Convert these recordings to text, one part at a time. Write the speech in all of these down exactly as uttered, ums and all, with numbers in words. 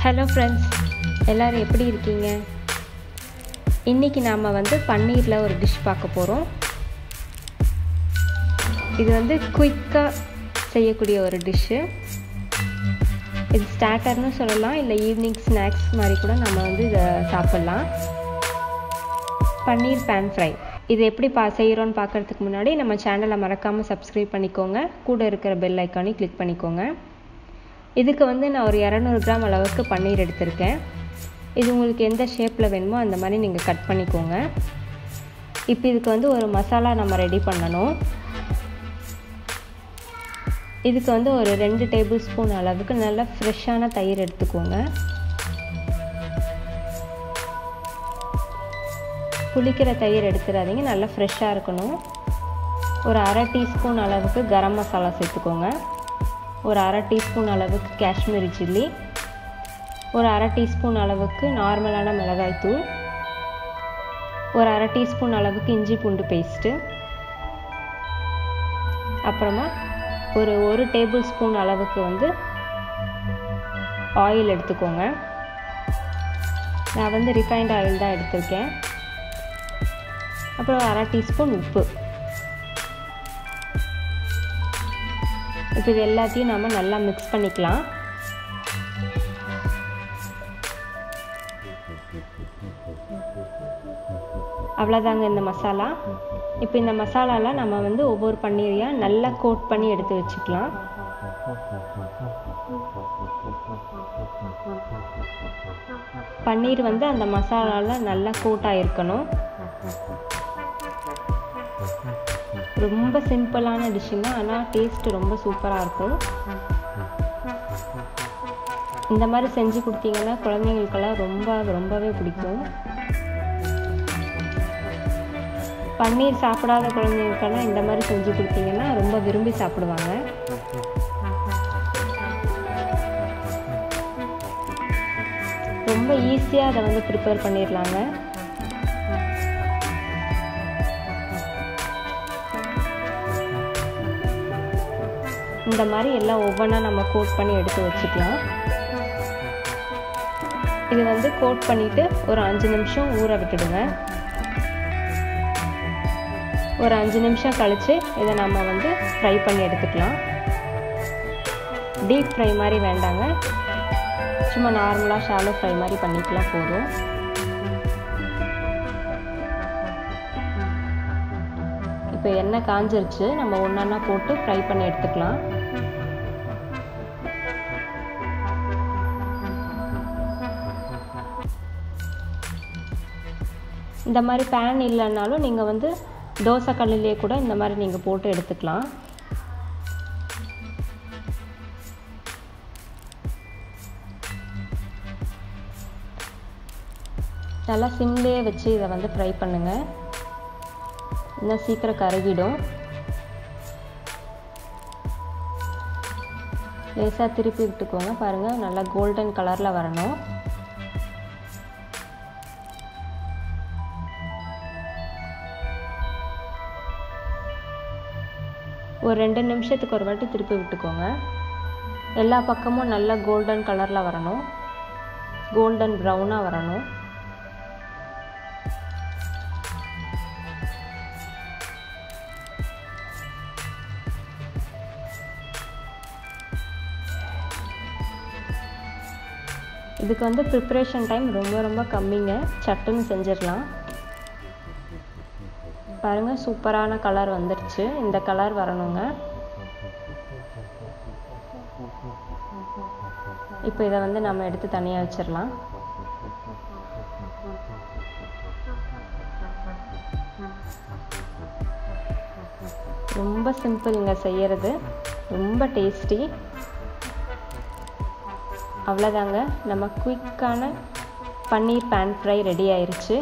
Hello friends, எல்லாரும் எப்படி இருக்கீங்க? இன்னைக்கு நாம வந்து பன்னீர்ல ஒரு டிஷ் பார்க்க போறோம். இது வந்து குயிக்கா செய்யக்கூடிய ஒரு டிஷ். இது ஸ்டார்டர்னு சொல்லலாம், இல்ல ஈவினிங் ஸ்நாக்ஸ் மாதிரி கூட நாம வந்து இத சாப்பிடலாம். பன்னீர் pan fry. இது எப்படி பா செய்யறோம்னு பார்க்கிறதுக்கு முன்னாடி நம்ம சேனலை மறக்காம சப்ஸ்கிரைப் பண்ணிக்கோங்க. கூட இருக்கிற பெல் ஐகானை கிளிக் பண்ணிக்கோங்க. இதுக்கு வந்து நான் ஒரு இருநூறு கிராம் அளவுக்கு பன்னீர் எடுத்திருக்கேன். இது உங்களுக்கு எந்த ஷேப்பில் வேணுமோ அந்த மாதிரி நீங்கள் கட் பண்ணிக்கோங்க. இப்போ இதுக்கு வந்து ஒரு மசாலா நம்ம ரெடி பண்ணணும். இதுக்கு வந்து ஒரு ரெண்டு டேபிள் ஸ்பூன் அளவுக்கு நல்ல ஃப்ரெஷ்ஷான தயிர் எடுத்துக்கோங்க. புளிக்கிற தயிர் எடுத்துடாதீங்க, நல்லா ஃப்ரெஷ்ஷாக இருக்கணும். ஒரு அரை டீஸ்பூன் அளவுக்கு கரம் மசாலா சேர்த்துக்கோங்க. ஒரு அரை டீஸ்பூன் அளவுக்கு காஷ்மீரி சில்லி, ஒரு அரை டீஸ்பூன் அளவுக்கு நார்மலான மிளகாய் தூள், ஒரு அரை டீஸ்பூன் அளவுக்கு இஞ்சி பூண்டு பேஸ்ட்டு, அப்புறமா ஒரு ஒரு டேபிள் ஸ்பூன் அளவுக்கு வந்து ஆயில் எடுத்துக்கோங்க. நான் வந்து ரிஃபைண்ட் ஆயில் தான் எடுத்திருக்கேன். அப்புறம் அரை டீஸ்பூன் உப்பு. இப்போ இது எல்லாத்தையும் நம்ம நல்லா மிக்ஸ் பண்ணிக்கலாம். அவ்வளோதாங்க இந்த மசாலா. இப்போ இந்த மசாலாலாம் நம்ம வந்து ஒவ்வொரு பன்னீரையாக நல்லா கோட் பண்ணி எடுத்து வச்சுக்கலாம். பன்னீர் வந்து அந்த மசாலாவில் நல்லா கோட்டாக இருக்கணும். ரொம்ப சிம்பிளான டிஷ்ஷுங்க, ஆனால் டேஸ்ட் ரொம்ப சூப்பராக இருக்கும். இந்த மாதிரி செஞ்சு கொடுத்தீங்கன்னா குழந்தைங்களுக்கெல்லாம் ரொம்ப ரொம்பவே பிடிக்கும். பன்னீர் சாப்பிடாத குழந்தைங்களுக்கெல்லாம் இந்த மாதிரி செஞ்சு கொடுத்தீங்கன்னா ரொம்ப விரும்பி சாப்பிடுவாங்க. ரொம்ப ஈஸியாக அதை வந்து ப்ரிப்பேர் பண்ணிடலாங்க. இந்த மாதிரி எல்லாம் ஒவ்வொன்றா நம்ம கோட் பண்ணி எடுத்து வச்சுக்கலாம். இது வந்து கோட் பண்ணிவிட்டு ஒரு அஞ்சு நிமிஷம் ஊற விட்டுடுங்க. ஒரு அஞ்சு நிமிஷம் கழித்து இதை நம்ம வந்து ஃப்ரை பண்ணி எடுத்துக்கலாம். டீப் ஃப்ரை மாதிரி வேண்டாங்க, சும்மா நார்மலாக ஷாலோ ஃப்ரை மாதிரி பண்ணிக்கலாம் போதும். இப்போ எண்ணெய் காஞ்சிருச்சு, நம்ம ஒன்றா போட்டு ஃப்ரை பண்ணி எடுத்துக்கலாம். இந்த மாதிரி பேன் இல்லைன்னாலும் நீங்கள் வந்து தோசை கல்லிலே கூட இந்த மாதிரி நீங்கள் போட்டு எடுத்துக்கலாம். நல்லா சிம்லேயே வச்சு இதை வந்து ஃப்ரை பண்ணுங்கள், இன்னும் சீக்கிரம் கருகிடும். லேசாக திருப்பி விட்டுக்கோங்க. பாருங்கள், நல்லா கோல்டன் கலரில் வரணும். ஒரு ரெண்டு நிமிஷத்துக்கு ஒரு வாட்டி திருப்பி விட்டுக்கோங்க. எல்லா பக்கமும் நல்லா கோல்டன் கலரில் வரணும், கோல்டன் ப்ரௌனாக வரணும். இதுக்கு வந்து ப்ரிப்ரேஷன் டைம் ரொம்ப ரொம்ப கம்மிங்க, சட்டுன்னு செஞ்சிடலாம். பாருங்கள், சூப்பரான கலர் வந்துடுச்சு. இந்த கலர் வரணுங்க. இப்போ இதை வந்து நம்ம எடுத்து தனியாக வச்சிடலாம். ரொம்ப சிம்பிளுங்க செய்யறது, ரொம்ப டேஸ்டி. அவ்வளோதாங்க, நம்ம குயிக்கான பன்னீர் பேன் ஃப்ரை ரெடி ஆயிடுச்சு.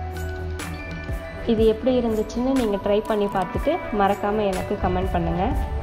இது எப்படி இருந்துச்சுன்னு நீங்கள் ட்ரை பண்ணி பார்த்துட்டு மறக்காமல் எனக்கு கமெண்ட் பண்ணுங்கள்.